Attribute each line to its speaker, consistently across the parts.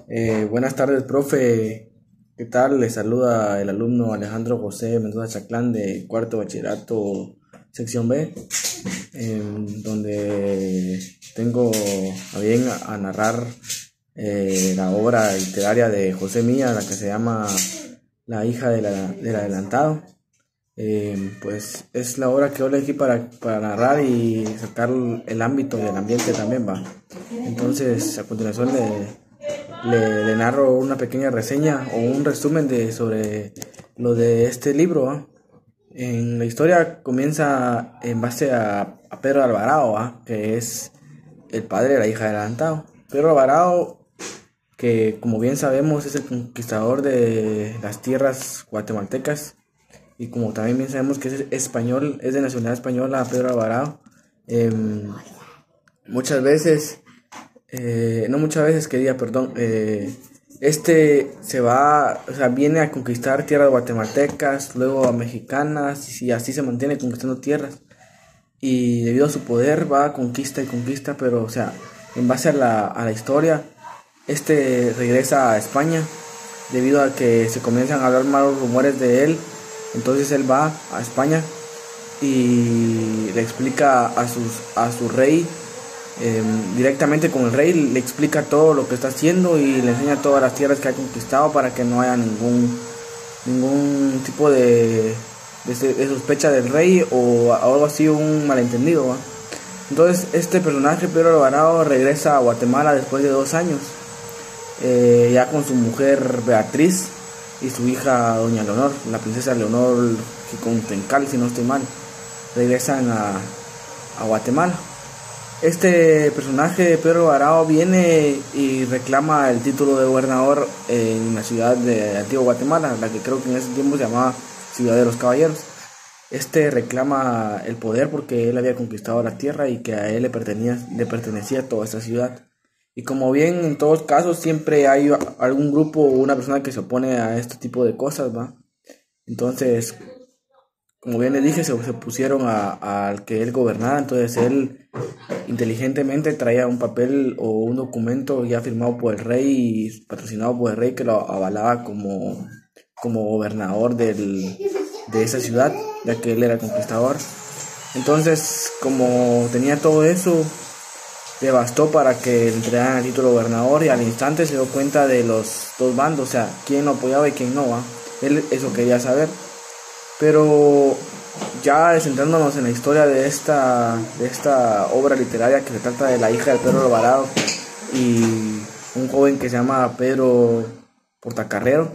Speaker 1: Buenas tardes, profe. ¿Qué tal? Le saluda el alumno Alejandro José Mendoza Chaclán de cuarto bachillerato, sección B, donde tengo a bien a narrar la obra literaria de José Milla, la que se llama La hija del adelantado. Pues es la obra que yo elegí para narrar y sacar el ámbito y el ambiente también, va. Entonces, a continuación le narro una pequeña reseña o un resumen sobre lo de este libro, ¿va? En la historia comienza en base a Pedro Alvarado, ¿va? Que es el padre de la hija del adelantado. Pedro Alvarado, que como bien sabemos es el conquistador de las tierras guatemaltecas, y como también bien sabemos que es español, es de nacionalidad española, Pedro Alvarado. Muchas veces, no muchas veces quería, perdón, se va, o sea, viene a conquistar tierras guatemaltecas, luego a mexicanas, y así se mantiene conquistando tierras. Y debido a su poder va a conquista y conquista, pero, o sea, en base a la historia, regresa a España debido a que se comienzan a hablar malos rumores de él. Entonces él va a España y le explica a su rey, directamente con el rey, le explica todo lo que está haciendo y le enseña todas las tierras que ha conquistado para que no haya ningún tipo de sospecha del rey o algo así, un malentendido, ¿va? Entonces este personaje, Pedro Alvarado, regresa a Guatemala después de 2 años, ya con su mujer Beatriz y su hija Doña Leonor, la princesa Leonor Xicontencal, si no estoy mal. Regresan a Guatemala. Este personaje, Pedro Alvarado, viene y reclama el título de gobernador en la ciudad de Antigua Guatemala, la que creo que en ese tiempo se llamaba Ciudad de los Caballeros. Reclama el poder porque él había conquistado la tierra y que a él le pertenecía toda esta ciudad. Y como bien en todos casos siempre hay algún grupo o una persona que se opone a este tipo de cosas, ¿va? Entonces, como bien les dije, se pusieron al que él gobernara. Entonces él inteligentemente traía un papel o un documento ya firmado por el rey y patrocinado por el rey que lo avalaba como gobernador de esa ciudad, ya que él era conquistador. Entonces, como tenía todo eso, le bastó para que le entregaran el título de gobernador, y al instante se dio cuenta de los dos bandos, o sea, quién lo apoyaba y quién no, ¿va? Él eso quería saber. Pero ya centrándonos en la historia de esta obra literaria, que se trata de la hija de Pedro Alvarado y un joven que se llama Pedro Portacarrero,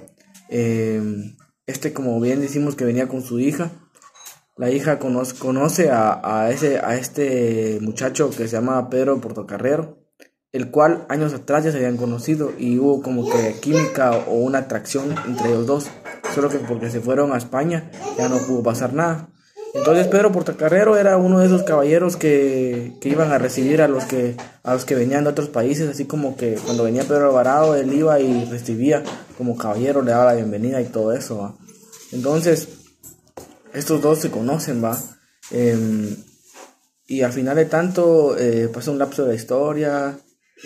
Speaker 1: como bien decimos que venía con su hija. La hija conoce a este muchacho que se llama Pedro Portocarrero, el cual años atrás ya se habían conocido y hubo como que química o una atracción entre los dos, solo que porque se fueron a España ya no pudo pasar nada. Entonces Pedro Portocarrero era uno de esos caballeros que iban a recibir a los que venían de otros países, así como que cuando venía Pedro Alvarado él iba y recibía como caballero, le daba la bienvenida y todo eso, ¿va? Entonces estos dos se conocen, ¿va? Y al final de tanto pasa un lapso de la historia,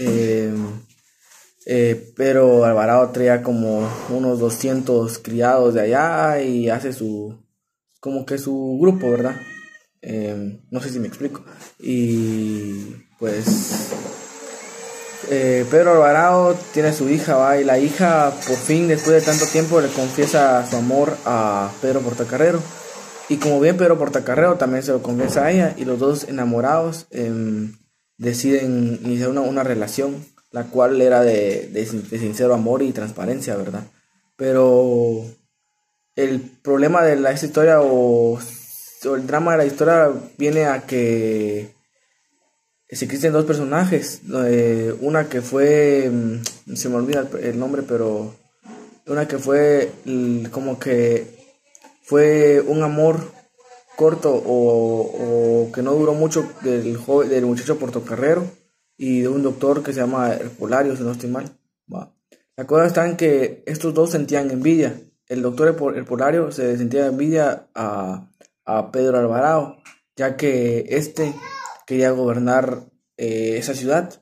Speaker 1: pero Alvarado traía como unos 200 criados de allá y hace como que su grupo, ¿verdad? No sé si me explico. Y pues Pedro Alvarado tiene su hija, ¿va? Y la hija por fin, después de tanto tiempo, le confiesa su amor a Pedro Portocarrero. Y como bien Pedro Portocarrero también se lo confiesa a ella, y los dos enamorados deciden iniciar una relación, la cual era de sincero amor y transparencia, ¿verdad? Pero el problema de esta historia o el drama de la historia viene a que se existen dos personajes, una que fue, se me olvida el nombre, pero una que fue como que fue un amor corto o que no duró mucho del muchacho portocarrero y de un doctor que se llama Herculario, si no estoy mal, ¿va? La cosa está en que estos dos sentían envidia. El doctor Herculario se sentía envidia a Pedro Alvarado, ya que quería gobernar esa ciudad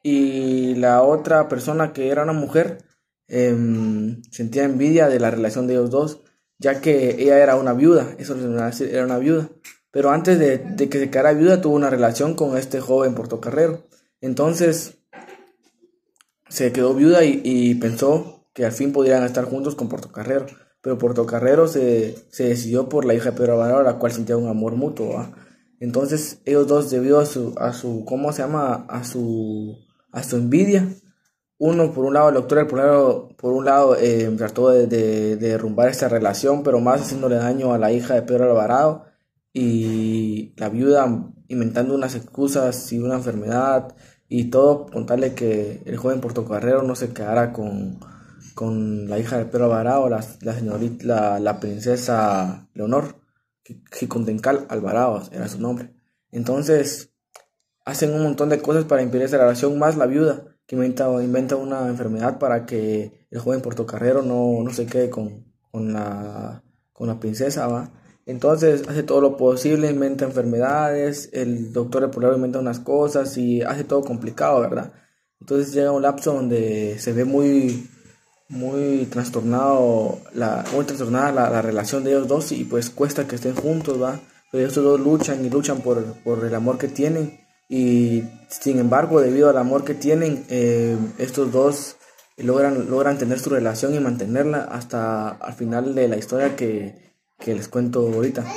Speaker 1: y la otra persona, que era una mujer, sentía envidia de la relación de ellos dos, ya que ella era una viuda, eso les iba a decir, era una viuda, pero antes de que se quedara viuda tuvo una relación con este joven portocarrero. Entonces se quedó viuda y pensó que al fin podrían estar juntos con Portocarrero, pero Portocarrero se decidió por la hija de Pedro Alvarado, la cual sentía un amor mutuo, ¿va? Entonces ellos dos, debido a su ¿cómo se llama? A su envidia, uno por un lado, el doctor por un lado trató de derrumbar esta relación, pero más haciéndole daño a la hija de Pedro Alvarado, y la viuda inventando unas excusas y una enfermedad y todo con tal de que el joven portocarrero no se quedara con la hija de Pedro Alvarado, la señorita, la princesa Leonor, Xicontencal Alvarado era su nombre. Entonces hacen un montón de cosas para impedir esa relación, más la viuda que inventa una enfermedad para que el joven portocarrero no se quede con la princesa, ¿va? Entonces hace todo lo posible, inventa enfermedades, el doctor de Polaro inventa unas cosas y hace todo complicado, ¿verdad? Entonces llega un lapso donde se ve muy trastornada la relación de ellos dos, y pues cuesta que estén juntos, ¿va? Pero ellos dos luchan y luchan por el amor que tienen, y sin embargo, debido al amor que tienen, estos dos logran tener su relación y mantenerla hasta al final de la historia que les cuento ahorita.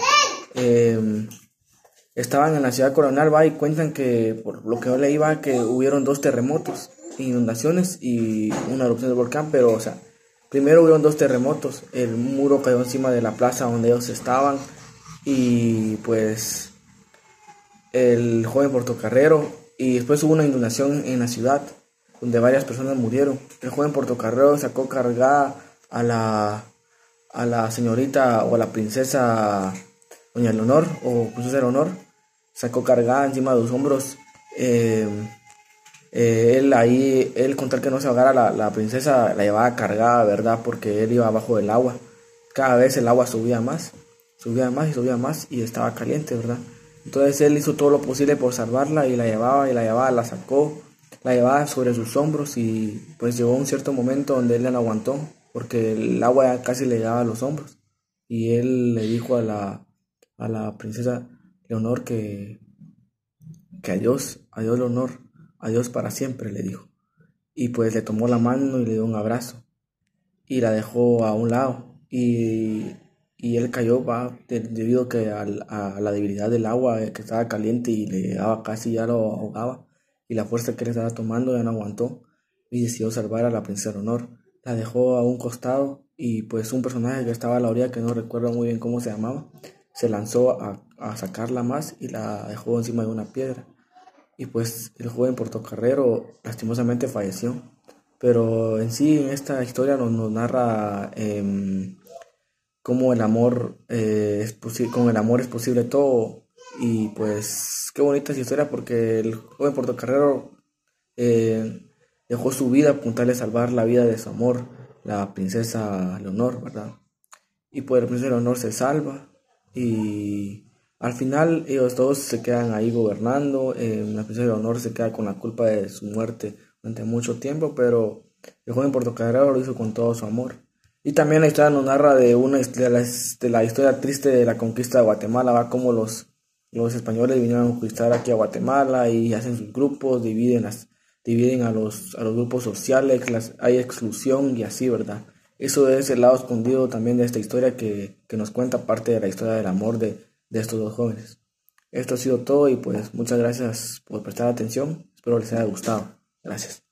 Speaker 1: Estaban en la ciudad colonial, va, y cuentan que, por lo que yo leí, va, que hubieron 2 terremotos, inundaciones y una erupción del volcán, pero, o sea, primero hubieron 2 terremotos, el muro cayó encima de la plaza donde ellos estaban, y pues el joven portocarrero, y después hubo una inundación en la ciudad donde varias personas murieron. El joven portocarrero sacó cargada a la señorita o a la princesa doña Leonor o princesa Leonor, sacó cargada encima de sus hombros. Él con tal que no se ahogara la princesa, la llevaba cargada, ¿verdad? Porque él iba abajo del agua. Cada vez el agua subía más y subía más y estaba caliente, ¿verdad? Entonces él hizo todo lo posible por salvarla y la llevaba, la sacó, la llevaba sobre sus hombros, y pues llegó un cierto momento donde él ya no aguantó porque el agua ya casi le llegaba a los hombros, y él le dijo a la princesa Leonor que adiós Leonor, adiós para siempre, le dijo. Y pues le tomó la mano y le dio un abrazo y la dejó a un lado, y él cayó, va, debido que a la debilidad del agua, que estaba caliente y le daba, casi ya lo ahogaba, y la fuerza que él estaba tomando ya no aguantó y decidió salvar a la princesa Leonor. La dejó a un costado, y pues un personaje que estaba a la orilla, que no recuerdo muy bien cómo se llamaba, se lanzó a sacarla más y la dejó encima de una piedra. Y pues el joven portocarrero lastimosamente falleció. Pero en sí, en esta historia nos narra cómo el amor, con el amor es posible todo. Y pues qué bonita esa historia, porque el joven portocarrero eh, dejó su vida con tal de salvar la vida de su amor, la princesa Leonor, ¿verdad? Y pues la princesa Leonor se salva, y al final ellos dos se quedan ahí gobernando. La princesa Leonor se queda con la culpa de su muerte durante mucho tiempo, pero el joven portocarrero lo hizo con todo su amor. Y también la historia nos narra de la historia triste de la conquista de Guatemala, va, como los españoles vinieron a conquistar aquí a Guatemala y hacen sus grupos, dividen a los grupos sociales, hay exclusión y así, ¿verdad? Eso es el lado escondido también de esta historia que nos cuenta parte de la historia del amor de estos dos jóvenes. Esto ha sido todo, y pues muchas gracias por prestar atención. Espero les haya gustado. Gracias.